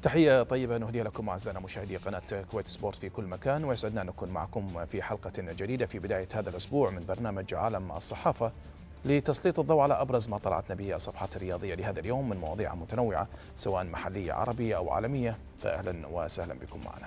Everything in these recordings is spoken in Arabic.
تحية طيبة نهديها لكم أعزائنا مشاهدي قناة كويت سبورت في كل مكان، ويسعدنا أن نكون معكم في حلقة جديدة في بداية هذا الأسبوع من برنامج عالم الصحافة لتسليط الضوء على أبرز ما طلعتنا به الصفحات الرياضية لهذا اليوم من مواضيع متنوعة سواء محلية عربية أو عالمية، فأهلا وسهلا بكم معنا.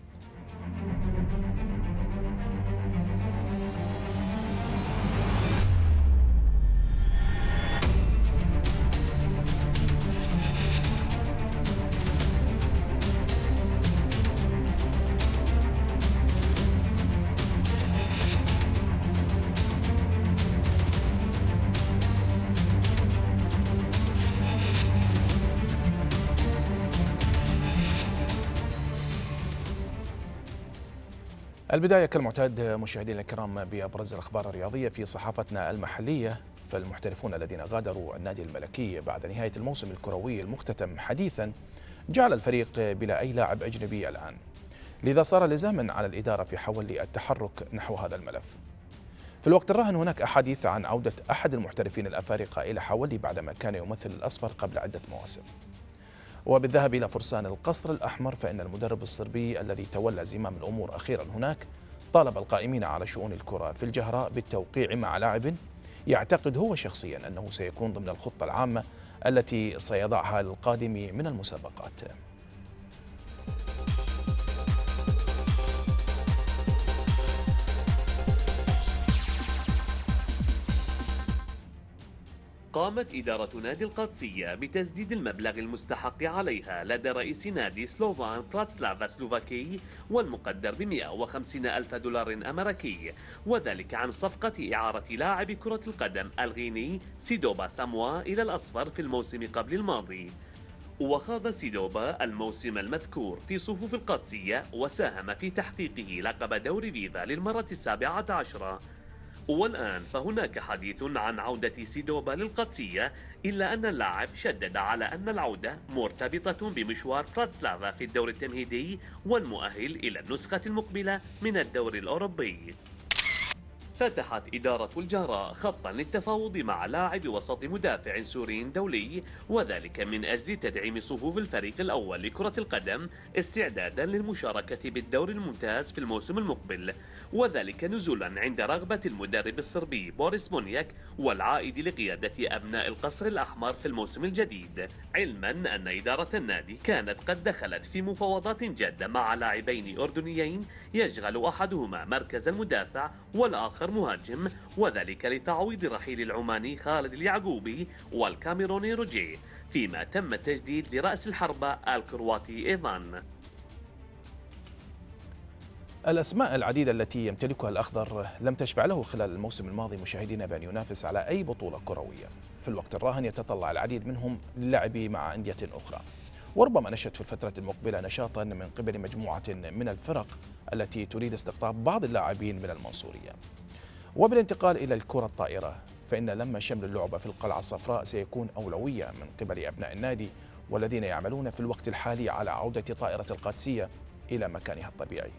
البداية كالمعتاد مشاهدينا الكرام بأبرز الأخبار الرياضية في صحافتنا المحلية. فالمحترفون الذين غادروا النادي الملكي بعد نهاية الموسم الكروي المختتم حديثا جعل الفريق بلا أي لاعب أجنبي الآن، لذا صار لزاما على الإدارة في حول التحرك نحو هذا الملف. في الوقت الراهن هناك أحاديث عن عودة أحد المحترفين الأفارقة إلى حولي بعدما كان يمثل الأصفر قبل عدة مواسم. وبالذهاب إلى فرسان القصر الأحمر فإن المدرب الصربي الذي تولى زمام الأمور أخيرا هناك طالب القائمين على شؤون الكرة في الجهراء بالتوقيع مع لاعب يعتقد هو شخصيا أنه سيكون ضمن الخطة العامة التي سيضعها للقادم من المسابقات. قامت إدارة نادي القادسية بتسديد المبلغ المستحق عليها لدى رئيس نادي سلوفان براتسلافا سلوفاكي والمقدر ب150 ألف دولار أمريكي، وذلك عن صفقة إعارة لاعب كرة القدم الغيني سيدوبا ساموا إلى الأصفر في الموسم قبل الماضي. وخاض سيدوبا الموسم المذكور في صفوف القادسية وساهم في تحقيقه لقب دوري فيفا للمرة ال17. والآن فهناك حديث عن عودة سيدوبا للقادسية، إلا أن اللاعب شدد على أن العودة مرتبطة بمشوار براتسلافا في الدور التمهيدي والمؤهل إلى النسخة المقبلة من الدور الأوروبي. فتحت إدارة الجهراء خطا للتفاوض مع لاعب وسط مدافع سوري دولي، وذلك من أجل تدعيم صفوف الفريق الأول لكرة القدم استعدادا للمشاركة بالدور الممتاز في الموسم المقبل، وذلك نزولا عند رغبة المدرب الصربي بوريس مونياك والعائد لقيادة أبناء القصر الأحمر في الموسم الجديد، علما أن إدارة النادي كانت قد دخلت في مفاوضات جادة مع لاعبين أردنيين يشغل أحدهما مركز المدافع والآخر مهاجم، وذلك لتعويض رحيل العماني خالد اليعقوبي والكاميروني روجيه، فيما تم التجديد لرأس الحربة الكرواتي إيفان. الأسماء العديدة التي يمتلكها الأخضر لم تشفع له خلال الموسم الماضي مشاهدينا بأن ينافس على أي بطولة كروية. في الوقت الراهن يتطلع العديد منهم للعب مع أندية أخرى، وربما نشهد في الفترة المقبلة نشاطا من قبل مجموعة من الفرق التي تريد استقطاب بعض اللاعبين من المنصورية. وبالانتقال إلى الكرة الطائرة فإن لما شمل اللعبة في القلعة الصفراء سيكون أولوية من قبل أبناء النادي والذين يعملون في الوقت الحالي على عودة طائرة القادسية إلى مكانها الطبيعي.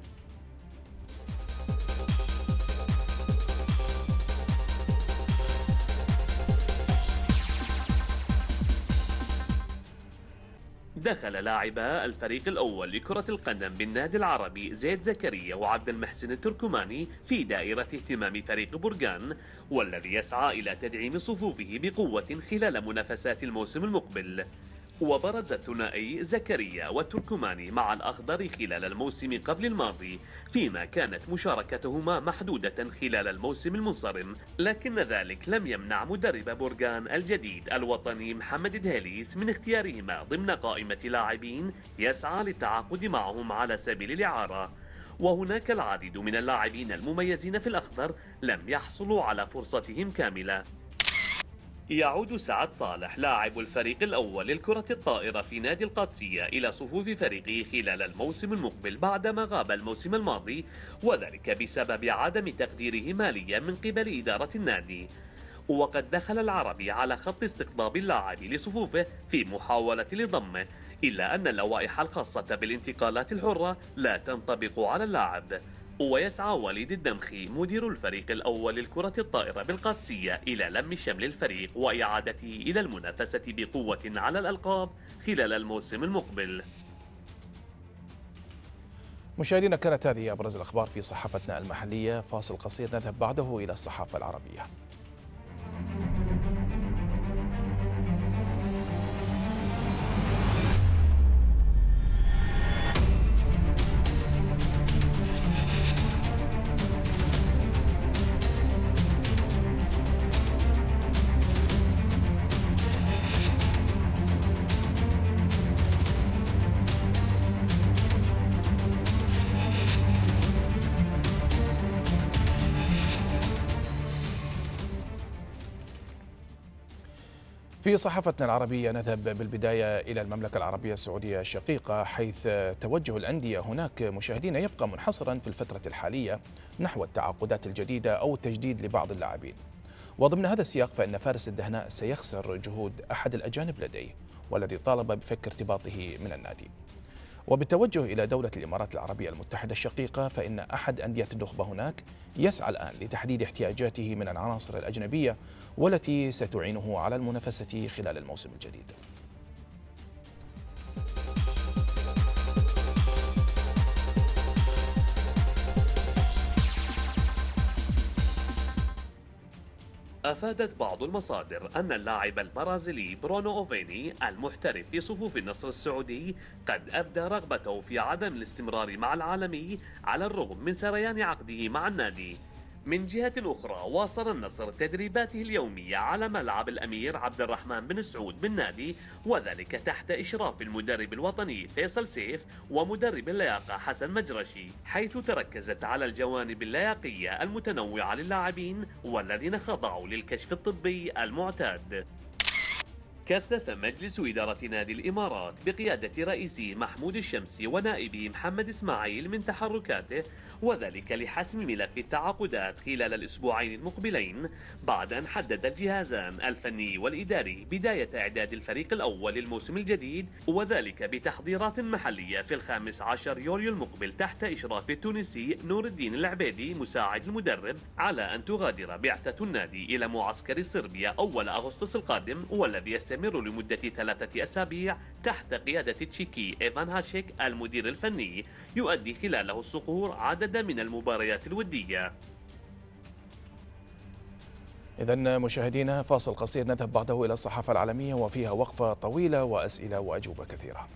دخل لاعبا الفريق الأول لكرة القدم بالنادي العربي زيد زكريا وعبد المحسن التركماني في دائرة اهتمام فريق برغان، والذي يسعى إلى تدعيم صفوفه بقوة خلال منافسات الموسم المقبل. وبرز الثنائي زكريا والتركماني مع الأخضر خلال الموسم قبل الماضي، فيما كانت مشاركتهما محدودة خلال الموسم المنصرم، لكن ذلك لم يمنع مدرب برغان الجديد الوطني محمد دهليس من اختيارهما ضمن قائمة لاعبين يسعى للتعاقد معهم على سبيل الإعارة. وهناك العديد من اللاعبين المميزين في الأخضر لم يحصلوا على فرصتهم كاملة. يعود سعد صالح لاعب الفريق الأول للكرة الطائرة في نادي القادسية إلى صفوف فريقه خلال الموسم المقبل بعدما غاب الموسم الماضي، وذلك بسبب عدم تقديره ماليا من قبل إدارة النادي. وقد دخل العربي على خط استقطاب اللاعب لصفوفه في محاولة لضمه، إلا أن اللوائح الخاصة بالانتقالات الحرة لا تنطبق على اللاعب. ويسعى وليد الدمخي مدير الفريق الأول للكرة الطائرة بالقادسية إلى لم شمل الفريق وإعادته إلى المنافسة بقوة على الألقاب خلال الموسم المقبل. مشاهدينا، كانت هذه أبرز الأخبار في صحافتنا المحلية. فاصل قصير نذهب بعده إلى الصحافة العربية. في صحافتنا العربية نذهب بالبداية إلى المملكة العربية السعودية الشقيقة، حيث توجه الأندية هناك مشاهدين يبقى منحصرا في الفترة الحالية نحو التعاقدات الجديدة أو التجديد لبعض اللاعبين. وضمن هذا السياق فإن فارس الدهناء سيخسر جهود أحد الأجانب لديه والذي طالب بفك ارتباطه من النادي. وبالتوجه إلى دولة الإمارات العربية المتحدة الشقيقة فإن أحد أندية النخبة هناك يسعى الآن لتحديد احتياجاته من العناصر الأجنبية والتي ستعينه على المنافسة خلال الموسم الجديد. أفادت بعض المصادر أن اللاعب البرازيلي برونو أوفيني المحترف في صفوف النصر السعودي قد أبدى رغبته في عدم الاستمرار مع العالمي على الرغم من سريان عقده مع النادي. من جهة أخرى، واصل النصر تدريباته اليومية على ملعب الأمير عبد الرحمن بن سعود بالنادي، وذلك تحت إشراف المدرب الوطني فيصل سيف ومدرب اللياقة حسن مجرشي، حيث تركزت على الجوانب اللياقية المتنوعة للاعبين والذين خضعوا للكشف الطبي المعتاد. كثف مجلس إدارة نادي الإمارات بقيادة رئيسه محمود الشمسي ونائبه محمد إسماعيل من تحركاته، وذلك لحسم ملف التعاقدات خلال الأسبوعين المقبلين، بعد أن حدد الجهازان الفني والإداري بداية إعداد الفريق الأول للموسم الجديد، وذلك بتحضيرات محلية في 15 يوليو المقبل تحت إشراف التونسي نور الدين العبيدي مساعد المدرب، على أن تغادر بعثة النادي إلى معسكر صربيا أول أغسطس القادم، والذي يستمر لمدة 3 أسابيع تحت قيادة تشيكي إيفان هاشيك المدير الفني، يؤدي خلاله الصقور عددا من المباريات الودية. إذن مشاهدينا، فاصل قصير نذهب بعده إلى الصحافة العالمية وفيها وقفة طويلة وأسئلة وأجوبة كثيرة.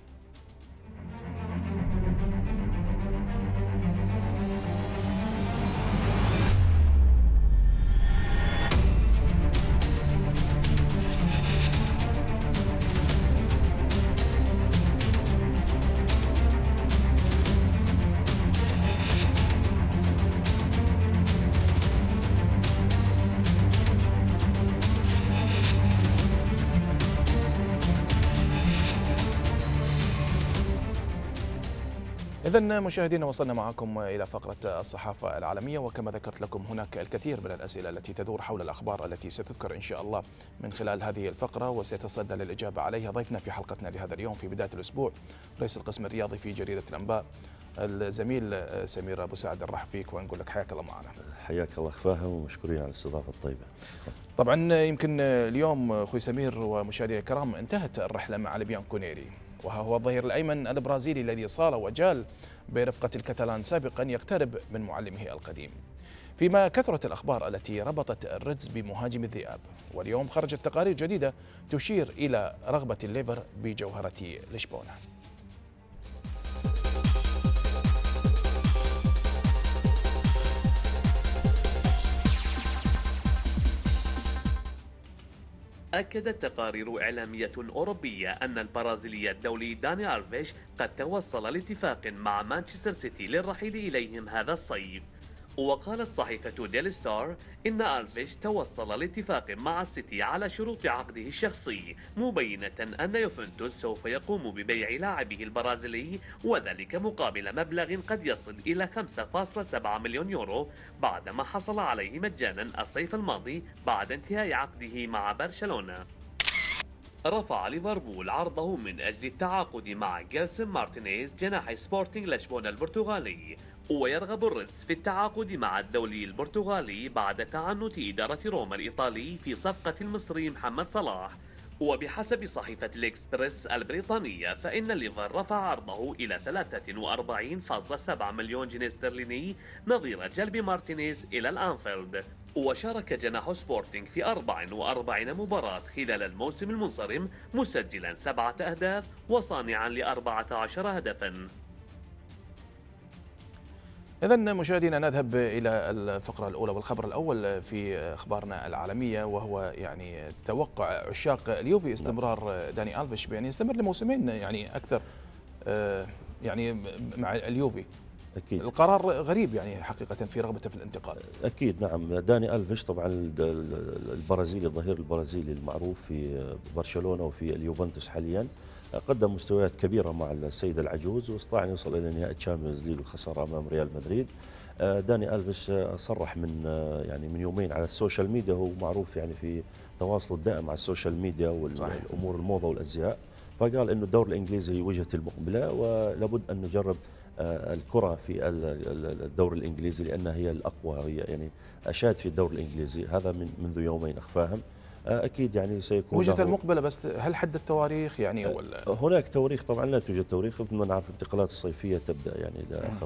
إذن مشاهدينا، وصلنا معكم إلى فقرة الصحافة العالمية، وكما ذكرت لكم هناك الكثير من الأسئلة التي تدور حول الأخبار التي ستذكر إن شاء الله من خلال هذه الفقرة، وسيتصدى للإجابة عليها ضيفنا في حلقتنا لهذا اليوم في بداية الأسبوع رئيس القسم الرياضي في جريدة الأنباء الزميل سمير أبو سعد. نرحب فيك ونقول لك حياك الله معنا. حياك الله أخ ومشكورين على الاستضافة الطيبة. طبعا يمكن اليوم أخوي سمير ومشاهدينا الكرام انتهت الرحلة مع لبيان كونيري، وها هو الظهير الأيمن البرازيلي الذي صال وجال برفقة الكتالان سابقا يقترب من معلمه القديم، فيما كثرت الأخبار التي ربطت الريدز بمهاجم الذئاب. واليوم خرجت تقارير جديدة تشير إلى رغبة الليفر بجوهرة لشبونة. أكدت تقارير إعلامية أوروبية أن البرازيلي الدولي داني ألفيش قد توصل لاتفاق مع مانشستر سيتي للرحيل إليهم هذا الصيف. وقالت صحيفة ديلي ستار إن ألفيش توصل لاتفاق مع السيتي على شروط عقده الشخصي، مبينة أن يوفنتوس سوف يقوم ببيع لاعبه البرازيلي، وذلك مقابل مبلغ قد يصل إلى 5.7 مليون يورو بعدما حصل عليه مجانا الصيف الماضي بعد انتهاء عقده مع برشلونة. رفع ليفربول عرضه من أجل التعاقد مع جيلسون مارتينيز جناح سبورتينغ لشبونة البرتغالي، ويرغب الريدز في التعاقد مع الدولي البرتغالي بعد تعنت إدارة روما الإيطالي في صفقة المصري محمد صلاح. وبحسب صحيفة الإكسبريس البريطانية فإن الليفر رفع عرضه إلى 43.7 مليون جنيه استرليني نظير جلب مارتينيز إلى الأنفيلد. وشارك جناح سبورتينغ في 44 مباراة خلال الموسم المنصرم مسجلا 7 أهداف وصانعا ل14 هدفا. إذا مشاهدينا نذهب إلى الفقرة الأولى والخبر الأول في أخبارنا العالمية، وهو يعني توقع عشاق اليوفي استمرار داني ألفيش بأن يستمر لموسمين يعني أكثر يعني مع اليوفي. أكيد القرار غريب يعني حقيقة في رغبته في الانتقال. أكيد نعم. داني ألفيش طبعا البرازيلي، الظهير البرازيلي المعروف في برشلونة وفي اليوفنتوس حاليا، قدم مستويات كبيرة مع السيد العجوز واستطاع أن يوصل إلى نهائي تشامبيونز ليج والخسارة أمام ريال مدريد. داني ألفيش صرح من يومين على السوشيال ميديا، هو معروف يعني في تواصله الدائم مع السوشيال ميديا والأمور الموضة والأزياء، فقال إنه الدوري الإنجليزي هي وجهتي المقبلة ولابد أن نجرب الكرة في الدوري الإنجليزي لأنها هي الأقوى، هي يعني أشاد في الدوري الإنجليزي هذا منذ يومين أخفاهم. أكيد يعني سيكون وجهة المقبلة، بس هل حدد تواريخ يعني ولا؟ هناك تواريخ طبعا، لا توجد تواريخ، مثل ما نعرف الانتقالات الصيفية تبدأ يعني إلى آخر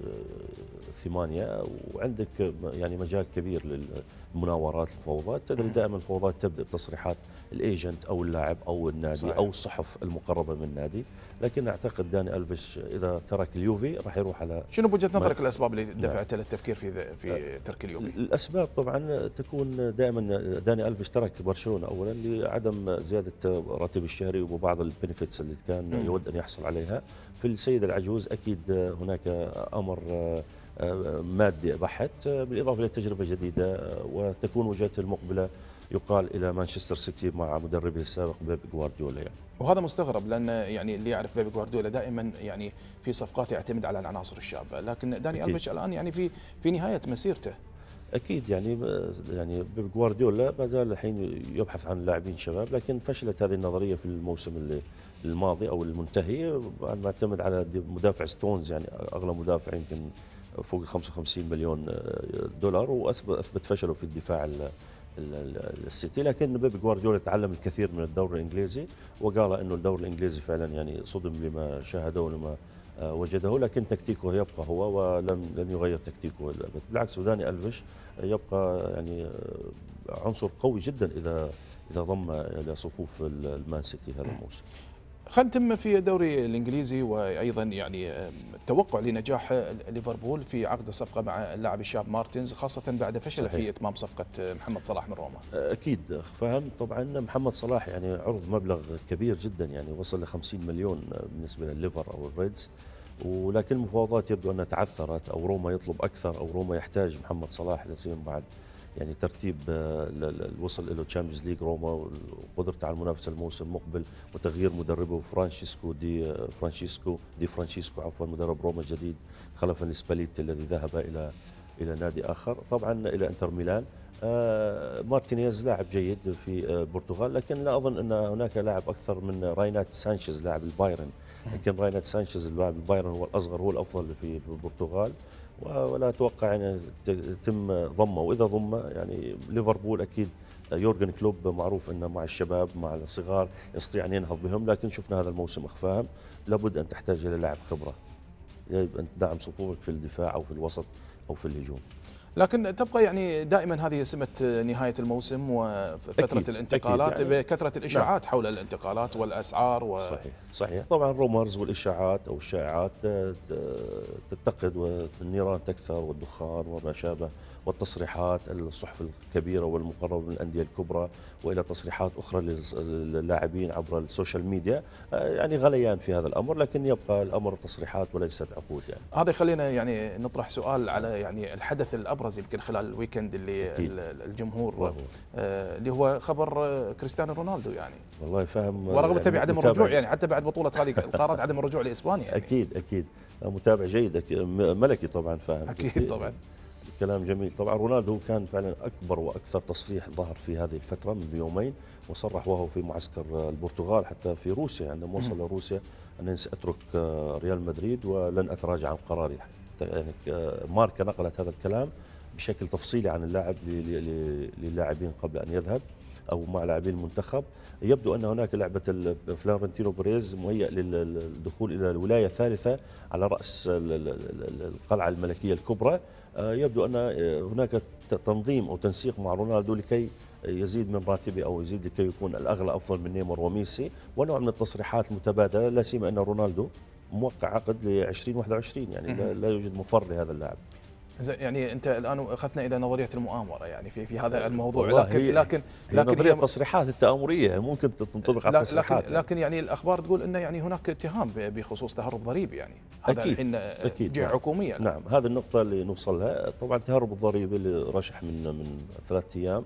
8، وعندك يعني مجال كبير للمناورات الفوضات. تدري دائما الفوضات تبدأ بتصريحات الايجنت أو اللاعب أو النادي صحيح. أو الصحف المقربة من النادي، لكن أعتقد داني ألفيش إذا ترك اليوفي راح يروح على. شنو بوجهة نظرك الأسباب اللي دفعت للتفكير في ترك اليوفي؟ الأسباب طبعا تكون دائما داني ألفيش ترك برشلونة أولا لعدم زيادة راتب الشهري وبعض البنفيتس اللي كان يود أن يحصل عليها. في السيد العجوز أكيد هناك أمر مادي بحت، بالإضافة إلى تجربة جديدة، وتكون وجهته المقبلة يقال إلى مانشستر سيتي مع مدربه السابق بيب غوارديولا يعني. وهذا مستغرب، لأن يعني اللي يعرف بيب غوارديولا دائما يعني في صفقات يعتمد على العناصر الشابة، لكن داني ألفيش الآن يعني في نهاية مسيرته. أكيد يعني بيب غوارديولا ما زال الحين يبحث عن لاعبين شباب، لكن فشلت هذه النظرية في الموسم الماضي أو المنتهي، بعد ما اعتمد على مدافع ستونز، يعني أغلى مدافع يمكن فوق 55 مليون دولار، وأثبت فشله في الدفاع السيتي. لكن بيب غوارديولا تعلم الكثير من الدوري الإنجليزي، وقال إنه الدوري الإنجليزي فعلا يعني صدم لما شاهده ولما وجده، لكن تكتيكه يبقى هو ولن يغير تكتيكه الأبد. بالعكس داني ألفيش يبقى يعني عنصر قوي جدا إذا ضم إلى صفوف المان سيتي هذا الموسم. خلينا نتم في الدوري الانجليزي، وايضا يعني التوقع لنجاح ليفربول في عقد الصفقه مع اللاعب الشاب مارتينز، خاصه بعد فشل في اتمام صفقه محمد صلاح من روما. اكيد فهم طبعا محمد صلاح يعني عرض مبلغ كبير جدا، يعني وصل ل 50 مليون بالنسبه للليفر او الريدز، ولكن المفاوضات يبدو انها تعثرت، او روما يطلب اكثر، او روما يحتاج محمد صلاح لسيما بعد يعني ترتيب الوصل له تشامبيونز ليج روما وقدرته على المنافسه الموسم المقبل، وتغيير مدربه فرانشيسكو مدرب روما الجديد خلفا لسباليتي الذي ذهب الى نادي اخر، طبعا الى انتر ميلان. مارتينيز لاعب جيد في البرتغال، لكن لا اظن ان هناك لاعب اكثر من راينات سانشيز لاعب البايرن، لكن راينات سانشيز لاعب البايرن هو الاصغر، هو الافضل في البرتغال، ولا اتوقع ان يتم ضمه. واذا ضمه يعني ليفربول اكيد يورجن كلوب معروف انه مع الشباب مع الصغار يستطيع ان ينهض بهم، لكن شفنا هذا الموسم اخفاهم، لابد ان تحتاج الى لاعب خبره يجب ان تدعم صفوفك في الدفاع او في الوسط او في الهجوم. لكن تبقى يعني دائما هذه سمة نهاية الموسم وفترة أكيد الانتقالات يعني بكثرة الإشاعات حول الانتقالات والأسعار صحيح طبعا الرومرز والإشاعات أو الشائعات تتقد والنيران تكثر والدخان وما شابه، والتصريحات الصحف الكبيرة والمقربة من الأندية الكبرى، وإلى تصريحات أخرى للاعبين عبر السوشيال ميديا، يعني غليان في هذا الأمر، لكن يبقى الأمر تصريحات وليست عقود. يعني هذا يخلينا يعني نطرح سؤال على يعني الحدث الأبرز يمكن خلال الويكند اللي الجمهور اللي هو خبر كريستيانو رونالدو، يعني والله فاهم، ورغبته يعني بعدم الرجوع، يعني حتى بعد بطولة هذه القارات عدم الرجوع لإسبانيا يعني. أكيد متابع جيد ملكي طبعا فاهم. أكيد طبعا كلام جميل. طبعا رونالدو كان فعلا أكبر وأكثر تصريح ظهر في هذه الفترة من يومين، وصرح وهو في معسكر البرتغال حتى في روسيا عندما وصل لروسيا أنني سأترك ريال مدريد ولن أتراجع عن قراري. يعني ماركا نقلت هذا الكلام بشكل تفصيلي عن اللاعب للاعبين قبل أن يذهب، او مع لاعبين المنتخب. يبدو ان هناك لعبه فلورنتينو بيريز مهيئ للدخول الى الولايه الثالثه على راس القلعه الملكيه الكبرى. يبدو ان هناك تنظيم او تنسيق مع رونالدو لكي يزيد من راتبه او يزيد لكي يكون الاغلى افضل من نيمار وميسي، ونوع من التصريحات المتبادله، لا سيما ان رونالدو موقع عقد ل 2021، يعني لا يوجد مفر لهذا اللاعب. يعني انت الان اخذنا الى نظريه المؤامره يعني في هذا الموضوع، لكن نظريه التصريحات التآمريه يعني ممكن تنطبق على التصريحات، لكن يعني الاخبار تقول انه يعني هناك اتهام بخصوص تهرب ضريبي، يعني هذا الحين جهه حكوميه. نعم، هذه النقطه اللي نوصل لها. طبعا تهرب الضريبي اللي رشح من 3 ايام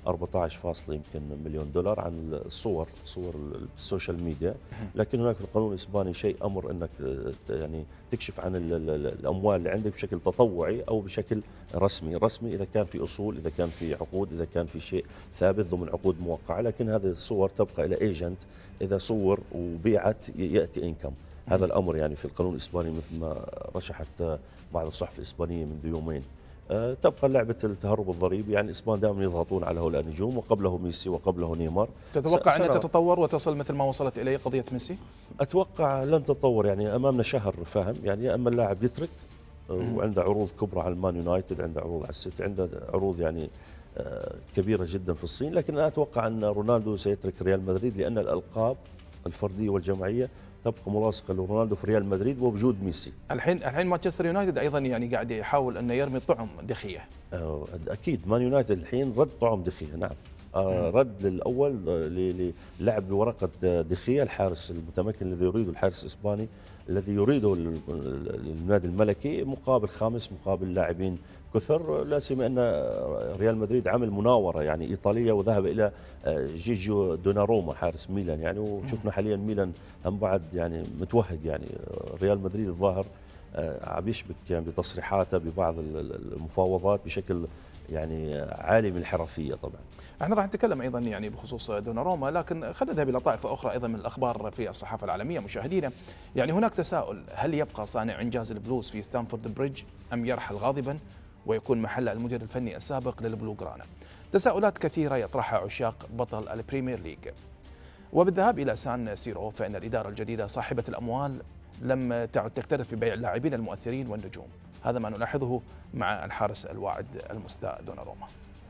14 يمكن مليون دولار عن صور السوشيال ميديا. لكن هناك في القانون الاسباني امر انك يعني تكشف عن الاموال اللي عندك بشكل تطوعي او بشكل رسمي اذا كان في اصول، اذا كان في عقود، اذا كان في شيء ثابت ضمن عقود موقعه. لكن هذه الصور تبقى الى ايجنت، اذا صور وبيعت ياتي انكم. هذا الامر يعني في القانون الاسباني مثل ما رشحت بعض الصحف الاسبانيه منذ يومين. تبقى لعبة التهرب الضريبي، يعني الإسبان دائما يضغطون على هؤلاء النجوم، وقبله ميسي وقبله نيمار. تتوقع أن تتطور وتصل مثل ما وصلت إليه قضية ميسي؟ أتوقع لن تتطور، يعني أمامنا شهر فاهم، يعني يا أما اللاعب يترك وعنده عروض كبرى على المان يونايتد، عنده عروض على السيتي، عنده عروض يعني كبيرة جدا في الصين. لكن أنا أتوقع أن رونالدو سيترك ريال مدريد، لأن الألقاب الفردية والجماعية تبقى ملاصقه لرونالدو في ريال مدريد وبوجود ميسي. الحين مانشستر يونايتد ايضا يعني قاعد يحاول انه يرمي طعم دخيه. اكيد مان يونايتد الحين رد طعم دخيه، نعم. رد للاول للعب بورقه دخيه، الحارس المتمكن الذي يريده الحارس الاسباني، الذي يريده النادي الملكي، مقابل خامس، مقابل لاعبين كثر. لا سيما ان ريال مدريد عمل مناوره يعني ايطاليه وذهب الى جيجيو دوناروما حارس ميلان يعني. وشفنا حاليا ميلان هم بعد يعني متوهق، يعني ريال مدريد الظاهر عم يشبك يعني بتصريحاته ببعض المفاوضات بشكل يعني عالي من الحرفيه. طبعا احنا راح نتكلم ايضا يعني بخصوص دوناروما، لكن خلينا نذهب الى طائفه اخرى ايضا من الاخبار في الصحافه العالميه. مشاهدينا، يعني هناك تساؤل: هل يبقى صانع انجاز البلوز في ستانفورد بريدج ام يرحل غاضبا ويكون محل المدير الفني السابق للبلو جرانا؟ تساؤلات كثيره يطرحها عشاق بطل البريمير ليج. وبالذهاب الى سان سيرو، فان الاداره الجديده صاحبه الاموال لم تعد تكترث في بيع اللاعبين المؤثرين والنجوم. هذا ما نلاحظه مع الحارس الواعد المستاء دوناروما.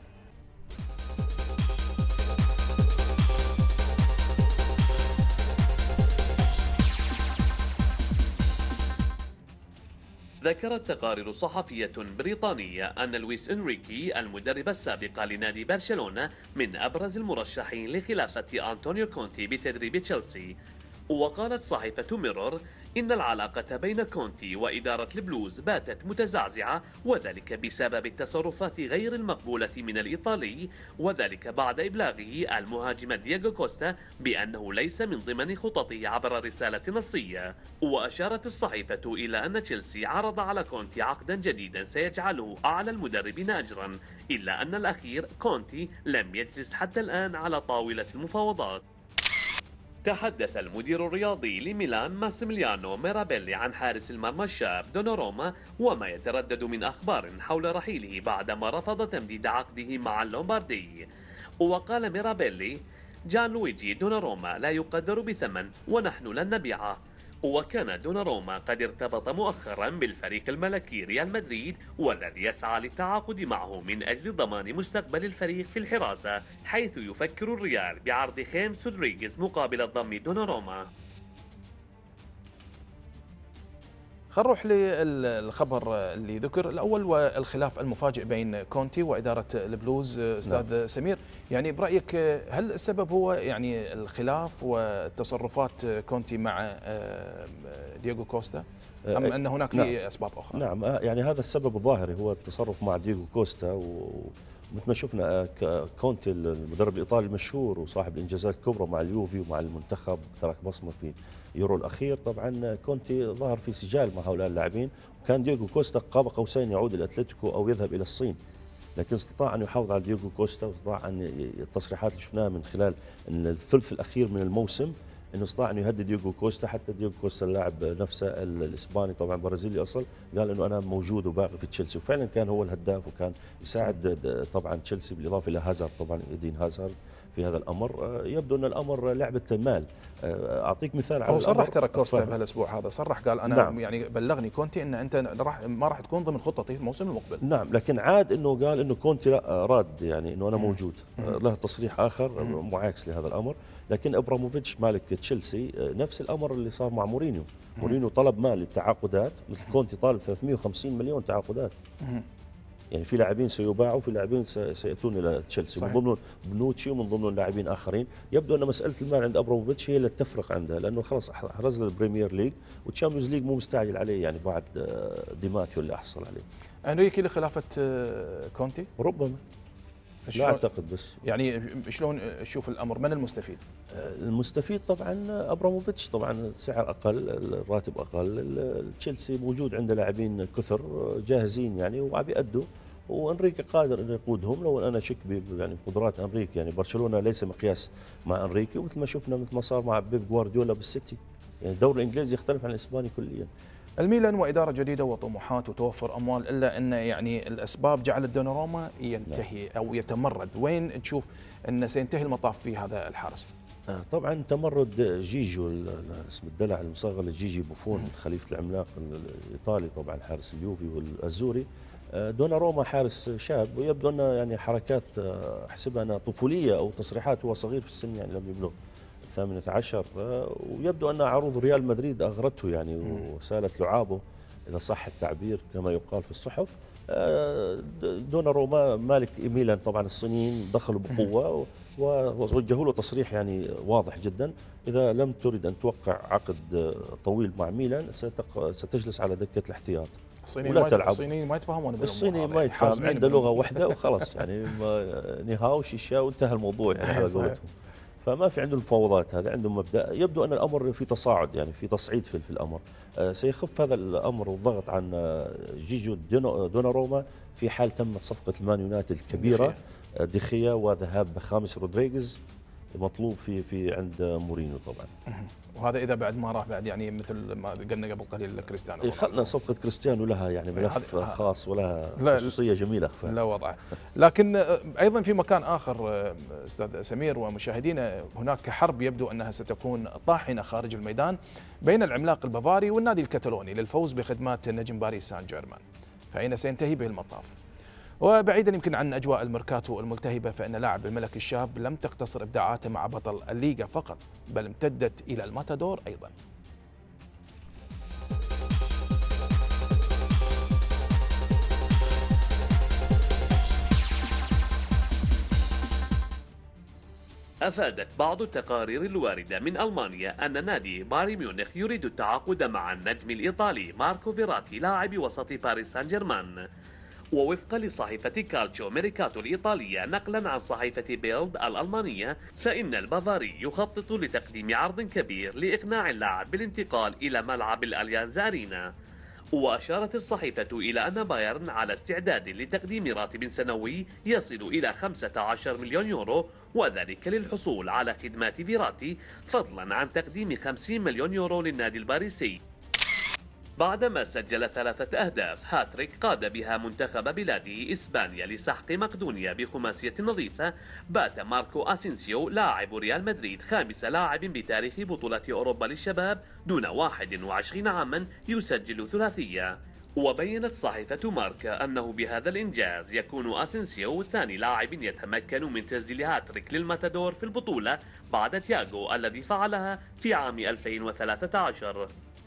ذكرت تقارير صحفية بريطانية أن لويس إنريكي المدرب السابق لنادي برشلونة من أبرز المرشحين لخلافة أنطونيو كونتي بتدريب تشيلسي. وقالت صحيفة ميرور إن العلاقة بين كونتي وإدارة البلوز باتت متزعزعة، وذلك بسبب التصرفات غير المقبولة من الإيطالي، وذلك بعد إبلاغه المهاجم دييغو كوستا بأنه ليس من ضمن خططه عبر رسالة نصية. وأشارت الصحيفة إلى أن تشيلسي عرض على كونتي عقدا جديدا سيجعله أعلى المدربين أجرا، إلا أن الأخير كونتي لم يجلس حتى الآن على طاولة المفاوضات. تحدث المدير الرياضي لميلان ماسيميليانو ميرابيلي عن حارس المرمى الشاب دوناروما وما يتردد من أخبار حول رحيله بعدما رفض تمديد عقده مع اللومباردي. وقال ميرابيلي: جان لويجي دوناروما لا يقدر بثمن ونحن لن نبيعه. وكان دوناروما قد ارتبط مؤخرا بالفريق الملكي ريال مدريد، والذي يسعى للتعاقد معه من أجل ضمان مستقبل الفريق في الحراسة، حيث يفكر الريال بعرض خيمس رودريغيز مقابل ضم دوناروما. خلينا نروح للخبر اللي ذكر الأول، والخلاف المفاجئ بين كونتي وإدارة البلوز. أستاذ سمير، يعني برأيك هل السبب هو يعني الخلاف وتصرفات كونتي مع دييغو كوستا، أم أن هناك في أسباب أخرى؟ نعم، يعني هذا السبب الظاهري هو التصرف مع دييغو كوستا. ومثل ما شفنا كونتي المدرب الإيطالي المشهور وصاحب الإنجازات الكبرى مع اليوفي ومع المنتخب، ترك بصمة في يورو الأخير. طبعا كونتي ظهر في سجال مع هؤلاء اللاعبين، وكان دييغو كوستا قاب قوسين يعود إلى أتلتيكو أو يذهب إلى الصين، لكن استطاع أن يحافظ على دييغو كوستا، واستطاع أن التصريحات اللي شفناها من خلال أن الثلث الأخير من الموسم انه استطاع انه يهدد ديوغو كوستا. حتى ديوغو كوستا اللاعب نفسه الاسباني طبعا برازيلي اصل، قال انه انا موجود وباقي في تشيلسي، وفعلا كان هو الهداف وكان يساعد طبعا تشيلسي بالاضافه الى هازارد طبعا ايدين هازارد في هذا الامر. يبدو ان الامر لعبه مال. اعطيك مثال على هو صرح ترى الأمر. كوستا بهالاسبوع هذا، صرح قال انا نعم. يعني بلغني كونتي ان انت ما راح تكون ضمن خطتي الموسم المقبل. نعم، لكن عاد انه قال انه كونتي لا راد يعني انه انا موجود. له تصريح اخر معاكس لهذا الامر. لكن ابراموفيتش مالك تشيلسي نفس الامر اللي صار مع مورينيو. مورينيو طلب مال للتعاقدات، مثل كونتي طالب 350 مليون تعاقدات. يعني في لاعبين سيباعوا، في لاعبين سياتون الى تشيلسي، من ضمنهم بنوتشي ومن ضمنهم لاعبين اخرين. يبدو ان مساله المال عند ابراموفيتش هي اللي تفرق عنده، لانه خلاص حرز له البريمير ليج، والتشامبيونز ليج مو مستعجل عليه يعني بعد ديماتيو اللي حصل عليه. انريكي لخلافه كونتي ربما، لا اعتقد. بس يعني شلون تشوف الامر؟ من المستفيد؟ المستفيد طبعا ابراموفيتش، طبعا سعر اقل، الراتب اقل، تشيلسي موجود عنده لاعبين كثر جاهزين يعني وعم بيأدوا، وانريكي قادر انه يقودهم. لو انا شك يعني قدرات انريكي، يعني برشلونه ليس مقياس مع انريكي، ومثل ما شفنا مثل ما صار مع بيب جوارديولا بالسيتي. يعني الدوري الانجليزي يختلف عن الاسباني كليا. الميلان وإدارة جديدة وطموحات وتوفر أموال، إلا أن يعني الأسباب جعلت دوناروما ينتهي أو يتمرد. وين تشوف أن سينتهي المطاف في هذا الحارس؟ طبعا تمرد جيجو، اسم الدلع المصغر لجيجي بوفون، خليفة العملاق الإيطالي طبعا حارس اليوفي والأزوري. دوناروما حارس شاب، ويبدو أنه يعني حركات أحسبها أنها طفولية أو تصريحات، هو صغير في السن يعني لم يبلغ 18، ويبدو أن عروض ريال مدريد أغرته يعني وسالت لعابه إذا صح التعبير كما يقال في الصحف. دوناروما مالك ميلان طبعا الصينيين دخلوا بقوة ووجهوا له تصريح يعني واضح جدا: إذا لم تريد أن توقع عقد طويل مع ميلان ستجلس على دكة الاحتياط ولا تلعب. الصينيين ما يتفهمون، الصيني ما يتفهم، عنده لغة واحدة وخلاص يعني نهاو شيشا وانتهى الموضوع يعني على قولتهم. فما في عندهم المفاوضات، هذا عندهم مبدا. يبدو ان الامر في تصاعد يعني في تصعيد في الامر. سيخف هذا الامر والضغط عن جيجو دوناروما في حال تمت صفقه المان يونايتد الكبيره ديخيا وذهاب خامس رودريغيز مطلوب في عند مورينيو طبعا. وهذا اذا بعد ما راح بعد يعني مثل ما قلنا قبل قليل كريستيانو. خلنا صفقه كريستيانو لها يعني ملف خاص ولها خصوصيه جميله لا وضع. لكن ايضا في مكان اخر استاذ سمير ومشاهدينا، هناك حرب يبدو انها ستكون طاحنه خارج الميدان بين العملاق البافاري والنادي الكتالوني للفوز بخدمات نجم باريس سان جيرمان. فاين سينتهي به المطاف؟ وبعيدا يمكن عن اجواء الميركاتو الملتهبه، فان لاعب الملك الشاب لم تقتصر ابداعاته مع بطل الليغا فقط، بل امتدت الى الماتادور ايضا. أفادت بعض التقارير الواردة من ألمانيا أن نادي بايرن ميونخ يريد التعاقد مع النجم الإيطالي ماركو فيراتي لاعب وسط باريس سان جيرمان. ووفقا لصحيفة كالتشو ميركاتو الإيطالية نقلا عن صحيفة بيلد الألمانية، فإن البافاري يخطط لتقديم عرض كبير لإقناع اللاعب بالانتقال إلى ملعب الأليانز أرينا. وأشارت الصحيفة إلى أن بايرن على استعداد لتقديم راتب سنوي يصل إلى 15 مليون يورو، وذلك للحصول على خدمات فيراتي، فضلا عن تقديم 50 مليون يورو للنادي الباريسي. بعدما سجل 3 أهداف هاتريك قاد بها منتخب بلاده إسبانيا لسحق مقدونيا بخماسية نظيفة، بات ماركو أسينسيو لاعب ريال مدريد خامس لاعب بتاريخ بطولة أوروبا للشباب دون 21 عاما يسجل ثلاثية. وبينت صحيفة ماركا أنه بهذا الإنجاز يكون أسينسيو ثاني لاعب يتمكن من تسجيل هاتريك للماتادور في البطولة بعد تياغو الذي فعلها في عام 2013.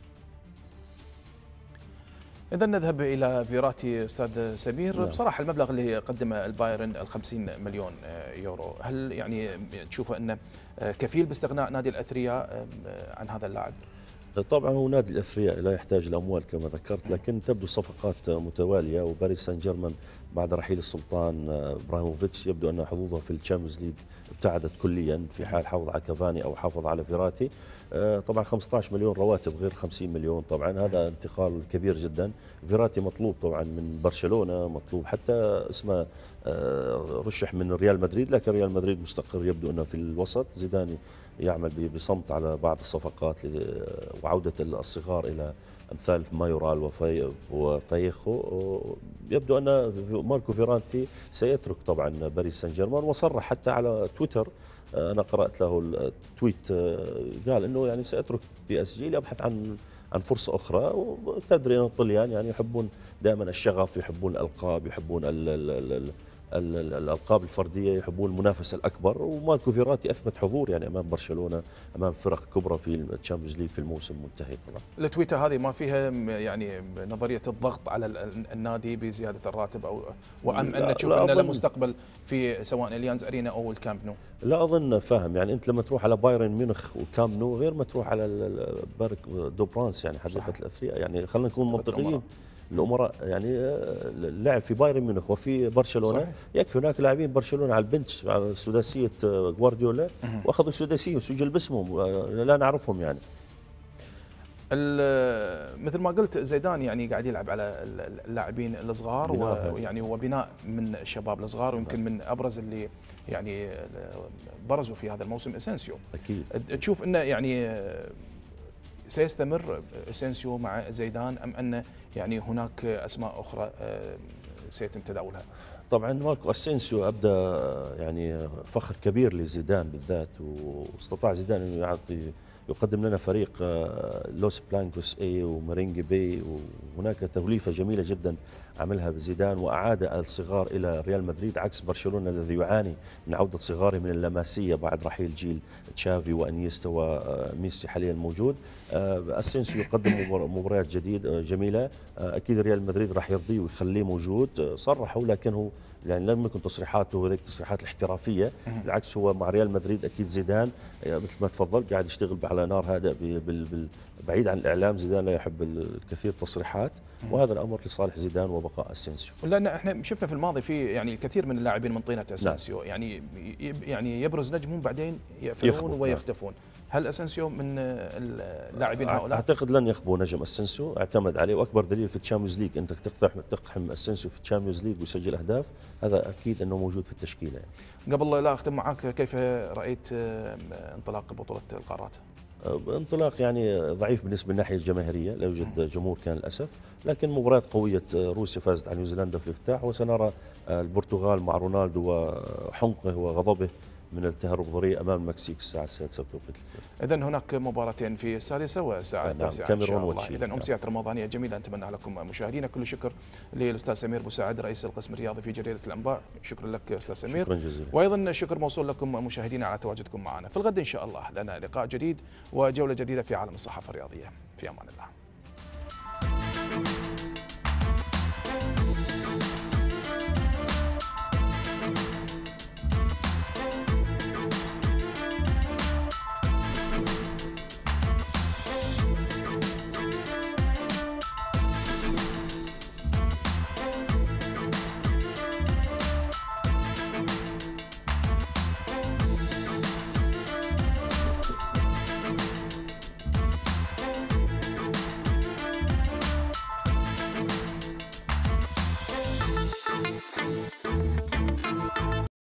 إذا نذهب إلى فيراتي أستاذ سمير. بصراحة المبلغ اللي قدمه البايرن 50 مليون يورو، هل يعني تشوفه أنه كفيل باستغناء نادي الأثرياء عن هذا اللاعب؟ طبعا هو نادي الأثرياء لا يحتاج الأموال كما ذكرت، لكن تبدو صفقات متوالية، وباريس سان جيرمان بعد رحيل السلطان ابراهيموفيتش يبدو ان حظوظه في الشامبيونز ليج ابتعدت كليا في حال حافظ على كافاني او حافظ على فيراتي. طبعا 15 مليون رواتب غير 50 مليون، طبعا هذا انتقال كبير جدا. فيراتي مطلوب طبعا من برشلونه، مطلوب حتى اسمه رشح من ريال مدريد، لكن ريال مدريد مستقر يبدو انه في الوسط. زيدان يعمل بصمت على بعض الصفقات وعوده الصغار الى امثال مايورال وفايخو. يبدو ان ماركو فيرانتي سيترك طبعا باريس سان جيرمان، وصرح حتى على تويتر، انا قرات له التويت، قال انه يعني ساترك بي اس جي لابحث عن فرصه اخرى. وتدري ان الطليان يعني يحبون دائما الشغف، يحبون الالقاب، يحبون الالقاب الفرديه، يحبون المنافسه الاكبر. وماركو فيراتي اثبت حضور يعني امام برشلونه، امام فرق كبرى في الشامبيونز ليج في الموسم المنتهي. طبعا التويته هذه ما فيها يعني نظريه الضغط على النادي بزياده الراتب، او وام ان تشوف ان له مستقبل في سواء اليانز ارينا او الكامب نو؟ لا اظن فاهم، يعني انت لما تروح على بايرن ميونخ وكامب نو غير ما تروح على بارك دو برانس، يعني حديقه الاثرياء. يعني خلينا نكون منطقيين، الامراء يعني اللعب في بايرن ميونخ وفي برشلونه صحيح. يكفي هناك لاعبين برشلونه على البنش على سداسيه غوارديولا واخذوا السداسيه وسجل باسمهم لا نعرفهم. يعني مثل ما قلت زيدان يعني قاعد يلعب على اللاعبين الصغار، ويعني هو بناء من الشباب الصغار، ويمكن من ابرز اللي يعني برزوا في هذا الموسم اسينسيو. اكيد تشوف انه يعني سيستمر اسينسيو مع زيدان، ام ان يعني هناك اسماء اخرى سيتم تداولها؟ طبعا ماركو اسينسيو ابدى يعني فخر كبير لزيدان بالذات، واستطاع زيدان انه يقدم لنا فريق لوس بلانكوس اي ومارينجي بي، وهناك توليفه جميله جدا عملها بزيدان، واعاد الصغار الى ريال مدريد عكس برشلونه الذي يعاني من عوده صغاره من اللماسيه بعد رحيل جيل تشافي وانيستا وميسي حاليا موجود. اسينسيو يقدم مباريات جديده جميله، اكيد ريال مدريد راح يرضيه ويخليه موجود. صرحوا لكنه يعني لم يكن تصريحاته هذيك التصريحات الاحترافيه، بالعكس هو مع ريال مدريد اكيد زيدان مثل ما تفضل قاعد يشتغل على نار هادئ بعيد عن الاعلام. زيدان لا يحب الكثير تصريحات، وهذا الامر لصالح زيدان وبقاء اسينسيو. لان احنا شفنا في الماضي في يعني الكثير من اللاعبين من طينه اسينسيو يعني يبرز نجمهم بعدين يقفلون ويختفون. هل اسينسيو من اللاعبين هؤلاء؟ اعتقد لن يخبو نجم اسينسيو، اعتمد عليه، واكبر دليل في الشامبيونز ليج انك تقحم اسينسيو في الشامبيونز ليج ويسجل اهداف، هذا اكيد انه موجود في التشكيله. يعني قبل لا اختم معك، كيف رايت انطلاق بطوله القارات؟ انطلاق يعني ضعيف بالنسبه للناحيه الجماهيريه، لا يوجد جمهور كان للاسف، لكن مباريات قويه. روسيا فازت على نيوزيلندا في الافتتاح، وسنرى البرتغال مع رونالدو وحمقه وغضبه من التهرب ضريع امام المكسيك الساعه 6 بتوقيت. اذا هناك مباراتين في السادسه والساعه 9 ان شاء الله. اذا امسيات رمضانيه جميله نتمنى لكم مشاهدينا. كل شكر للاستاذ سمير بوسعد رئيس القسم الرياضي في جريده الانباء. شكرا لك استاذ سمير. شكرا جزيلا. وايضا شكر موصول لكم مشاهدينا على تواجدكم معنا. في الغد ان شاء الله لنا لقاء جديد وجوله جديده في عالم الصحافه الرياضيه. في امان الله.